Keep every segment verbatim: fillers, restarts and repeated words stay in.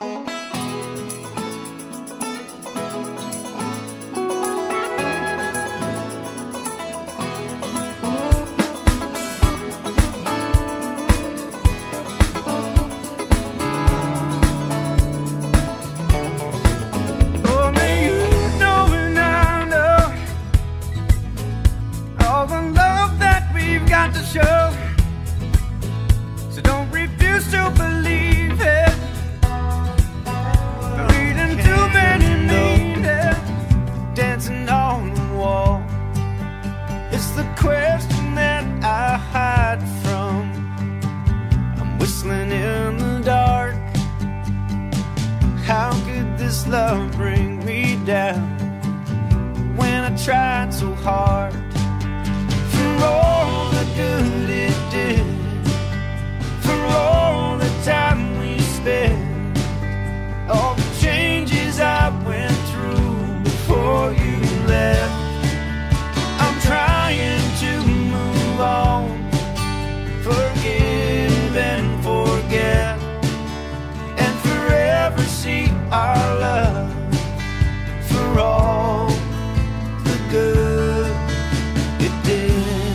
Love bring me down when I tried so hard for all the good it did, for all the time we spent, all the changes I went through before you left. I'm trying to move on, forgive and forget, and forever see our love for all the good it did.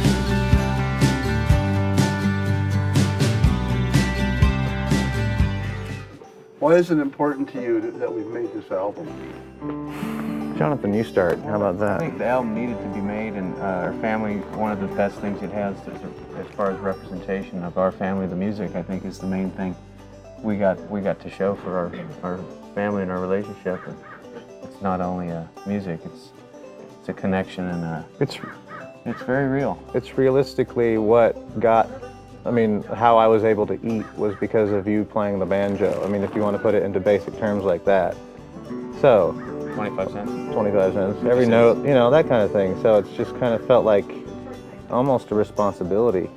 Why is it important to you that we've made this album? Jonathan, you start. How about that? I think the album needed to be made, and uh, our family, one of the best things it has is, as far as representation of our family, the music, I think, is the main thing we got we got to show for our, our family and our relationship. And it's not only uh, music, it's it's a connection, and uh, It's it's very real. It's realistically what got, I mean, how I was able to eat was because of you playing the banjo. I mean, if you want to put it into basic terms like that. So, twenty-five cents. twenty-five cents, every note, you know, that kind of thing. So it's just kind of felt like almost a responsibility.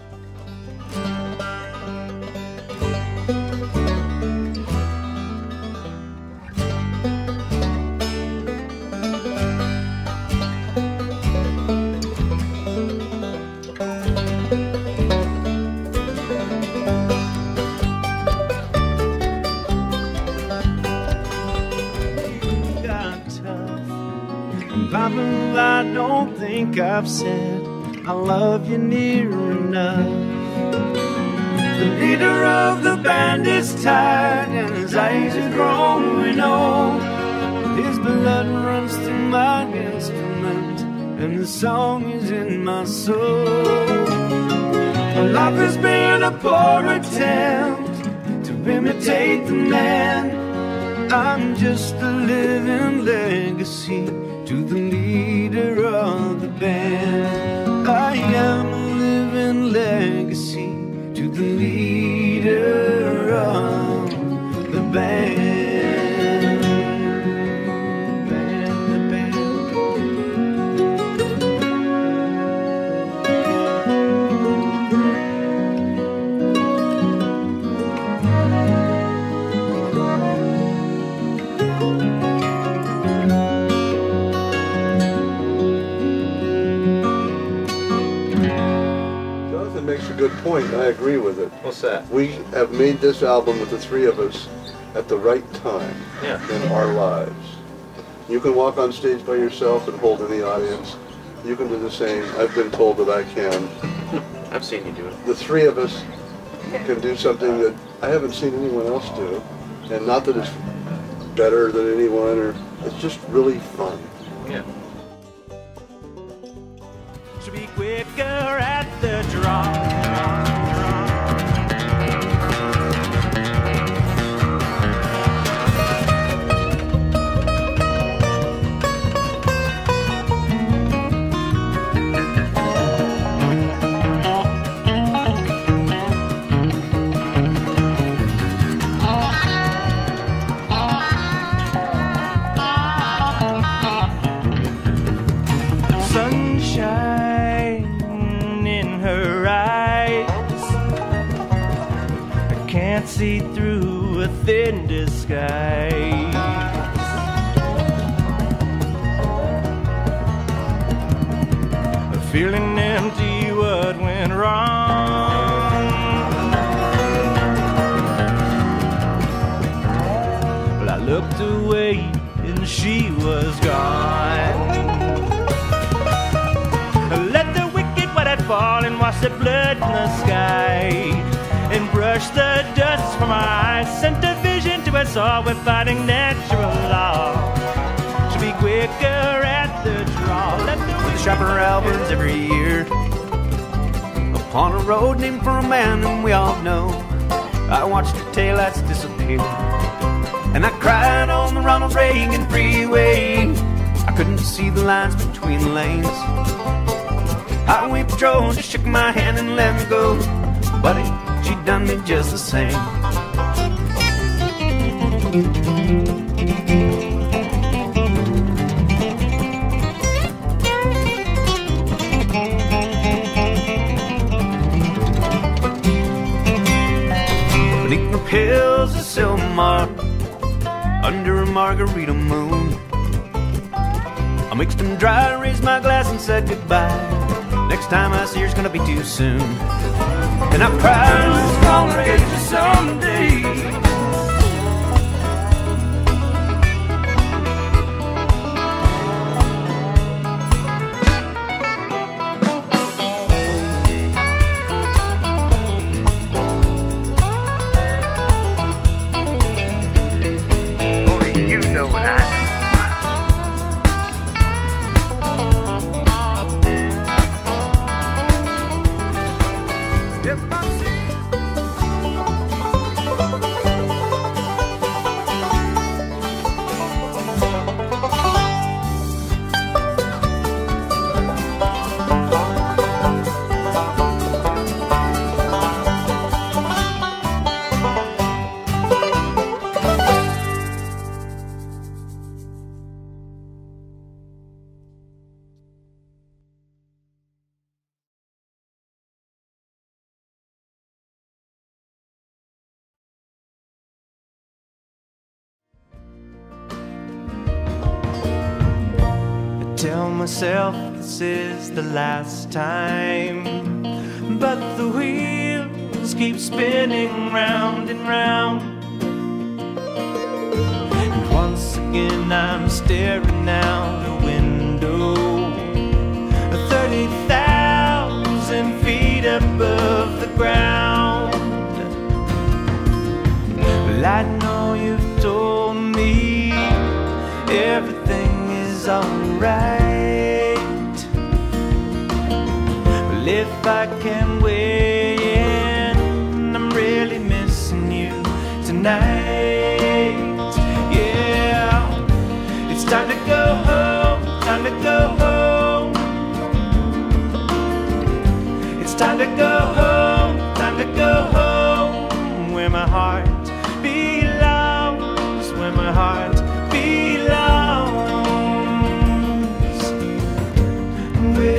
Papa, I don't think I've said I love you near enough. The leader of the band is tired and his eyes are growing old. His blood runs through my instrument and the song is in my soul. My life has been a poor attempt to imitate the man. I'm just a living legacy to the leader of the band. I am a living legacy to the leader of the band. Band, the band. Makes a good point. I agree with it. What's that? We have made this album with the three of us at the right time Yeah. in our lives. You can walk on stage by yourself and hold in the audience. You can do the same. I've been told that I can. I've seen you do it. The three of us can do something that I haven't seen anyone else do. And not that it's better than anyone, or it's just really fun. Yeah. To be quicker at the draw. See through a thin disguise. Feeling empty, what went wrong? looked away and she was gone. Let the wicked white fall and wash the blood in the sky, and brush the dust from our eyes. Sent a vision to us all, we're fighting natural law. Should be quicker at the draw. Let the wicked shop our albums every year upon a road named for a man whom we all know. I watched her taillights disappear, and I cried on the Ronald Reagan freeway. I couldn't see the lines between the lanes. Highway patrol just shook my hand and let me go. Buddy, she done me just the same. Beneath the hills of Silmar, under a margarita moon, I mixed them dry, raised my glass and said goodbye. Next time I see her's gonna be too soon. And I cried, who's gonna raise you someday? Only you know what I know. Tell myself this is the last time, but the wheels keep spinning round and round. And once again I'm staring out a window, thirty thousand feet above the ground. Well, I know you've told me everything is alright. Well, if I can weigh in, I'm really missing you tonight. Yeah, it's time to go home, time to go home. It's time to go home, time to go home. Where my heart belongs, where my heart belongs. Where